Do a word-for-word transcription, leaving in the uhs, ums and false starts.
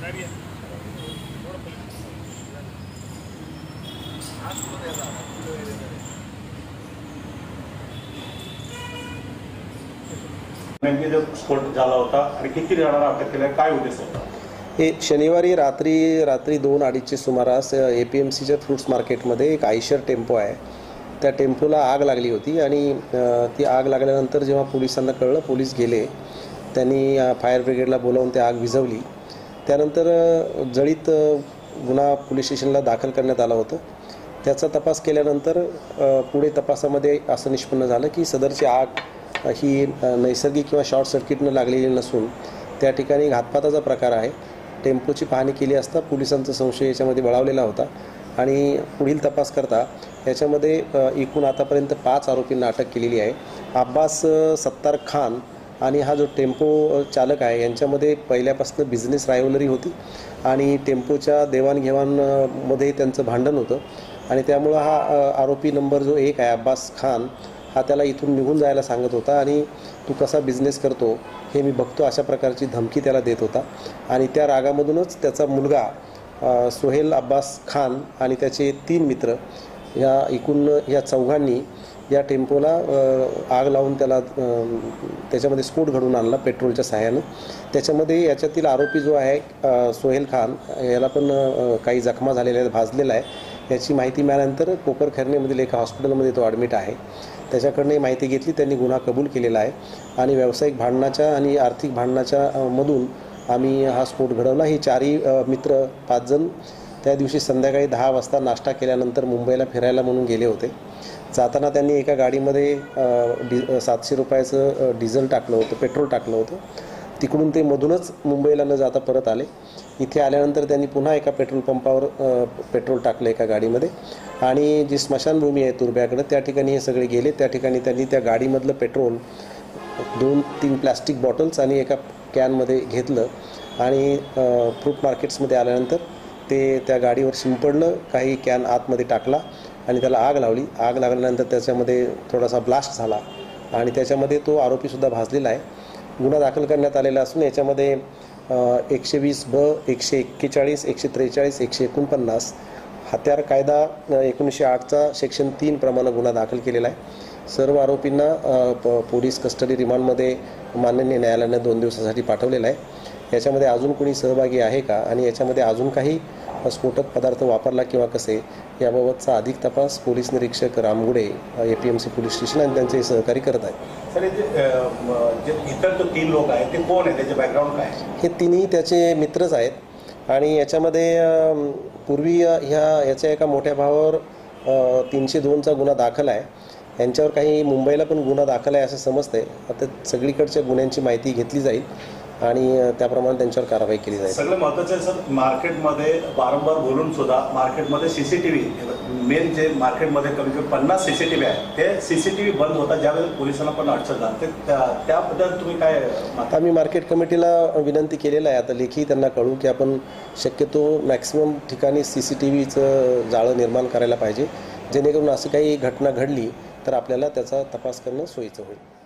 नेमके जो स्फोट झाला होता आणि किती जणांना अटक केली, काय उद्देश होता? हे शनिवारी रात्री रात्री दोन अडीचचे सुमारास ए पी एम सीच्या फ्रूट्स मार्केटमध्ये एक आयशर टेम्पो आहे, त्या टेम्पोला आग लागली होती आणि ती आग लागल्यानंतर जेव्हा पोलिसांना कळलं, पोलीस गेले, त्यांनी फायर ब्रिगेडला बोलावून ती आग विझवली. त्यानंतर जळीत गुन्हा पोलीस स्टेशनला दाखल करण्यात आला होता. त्याचा तपास केल्यानंतर पुढे तपासामध्ये असं निष्पन्न झालं की सदरची आग ही नैसर्गिक किंवा शॉर्ट सर्किटनं लागलेली नसून त्या ठिकाणी घातपाताचा प्रकार आहे. टेम्पोची पाहणी केली असता पोलिसांचा संशय याच्यामध्ये बळावलेला होता आणि पुढील तपास करता याच्यामध्ये एकूण आतापर्यंत पाच आरोपींना अटक केलेली आहे. अब्बास सत्तार खान आणि हा जो टेम्पो चालक आहे यांच्यामध्ये पहिल्यापासून बिझनेस रायव्हलरी होती आणि टेम्पोच्या देवाणघेवाणमध्ये त्यांचं भांडण होतं आणि त्यामुळं हा आरोपी नंबर जो एक आहे अब्बास खान हा त्याला इथून निघून जायला सांगत होता आणि तू कसा बिझनेस करतो हे मी बघतो अशा प्रकारची धमकी त्याला देत होता. आणि त्या रागामधूनच त्याचा मुलगा सोहेल अब्बास खान आणि त्याचे तीन मित्र या एकूण या चौघांनी या टेम्पोला आग लावून त्याला त्याच्यामध्ये स्फोट घडवून आणला पेट्रोलच्या सहाय्यानं. त्याच्यामध्ये याच्यातील आरोपी जो आहे सोहेल खान याला पण काही जखमा झालेल्या आहेत, भाजलेला आहे. याची माहिती मिळाल्यानंतर कोपरखैरनेमधील एका हॉस्पिटलमध्ये तो ॲडमिट आहे. त्याच्याकडनं माहिती घेतली, त्यांनी गुन्हा कबूल केलेला आहे आणि व्यावसायिक भांडणाच्या आणि आर्थिक भांडणाच्या मधून आम्ही हा स्फोट घडवला. ही चारही मित्र पाच जण त्या दिवशी संध्याकाळी दहा वाजता नाश्ता केल्यानंतर मुंबईला फिरायला म्हणून गेले होते. जाताना त्यांनी एका गाडीमध्ये डि सातशे रुपयाचं डिझेल टाकलं होतं, पेट्रोल टाकलं होतं. तिकडून ते मधूनच मुंबईला न जाता परत आले. इथे आल्यानंतर त्यांनी पुन्हा एका पेट्रोल पंपावर पेट्रोल टाकलं एका गाडीमध्ये आणि जी स्मशानभूमी आहे तुर्ब्याकडं त्या ठिकाणी हे सगळे गेले. त्या ठिकाणी त्यांनी त्या गाडीमधलं पेट्रोल दोन तीन प्लॅस्टिक बॉटल्स आणि एका कॅनमध्ये घेतलं आणि फ्रूट मार्केट्समध्ये आल्यानंतर ते त्या गाडीवर शिंपडलं, काही कॅन आतमध्ये टाकला आणि त्याला आग लावली. आग लागल्यानंतर त्याच्यामध्ये थोडासा ब्लास्ट झाला आणि त्याच्यामध्ये तो आरोपीसुद्धा भाजलेला आहे. गुन्हा दाखल करण्यात आलेला असून याच्यामध्ये एकशे वीस ब एकशे एक्केचाळीस एकशे त्रेचाळीस एकशे एकोणपन्नास हत्यार कायदा एकोणीसशे आठचा सेक्शन तीन प्रमाणे गुन्हा दाखल केलेला आहे. सर्व आरोपींना पोलीस कस्टडी रिमांडमध्ये माननीय न्यायालयाने दोन दिवसासाठी पाठवलेलं आहे. याच्यामध्ये अजून कोणी सहभागी आहे का आणि याच्यामध्ये अजून काही स्फोटक पदार्थ वापरला किंवा कसे याबाबतचा अधिक तपास पोलीस निरीक्षक Ramgude A P M C police station आणि त्यांचे सहकारी करत आहेत. सर जे इतर जो तीन लोक आहेत ते कोण आहे, त्याचे बॅकग्राऊंड काय? हे तिन्ही त्याचे मित्रच आहेत आणि याच्यामध्ये पूर्वी ह्या याच्या एका मोठ्या भावावर तीनशे दोनचा गुन्हा दाखल आहे. यांच्यावर काही मुंबईला पण गुन्हा दाखल आहे असं समजतंय. आता सगळीकडच्या गुन्ह्यांची माहिती घेतली जाईल आणि त्याप्रमाणे त्यांच्यावर कारवाई केली जाईल. सगळं महत्त्वाचं सर, मार्केटमध्ये वारंवार बोलून सुद्धा मार्केटमध्ये C C T V main जे मार्केटमध्ये कमी कमी पन्नास सी सी टी व्ही आहे ते सी सी टी व्ही बंद होतात ज्यावेळेस पोलिसांना पण अडचण झाली. त्याबद्दल तुम्ही काय? आता मी मार्केट कमिटीला विनंती केलेलं आहे, आता लेखी त्यांना कळू की आपण शक्यतो मॅक्सिमम ठिकाणी सी सी टी व्हीचं जाळं निर्माण करायला पाहिजे, जेणेकरून असं काही घटना घडली तर आपल्याला त्याचा तपास करणं सोयीचं होईल.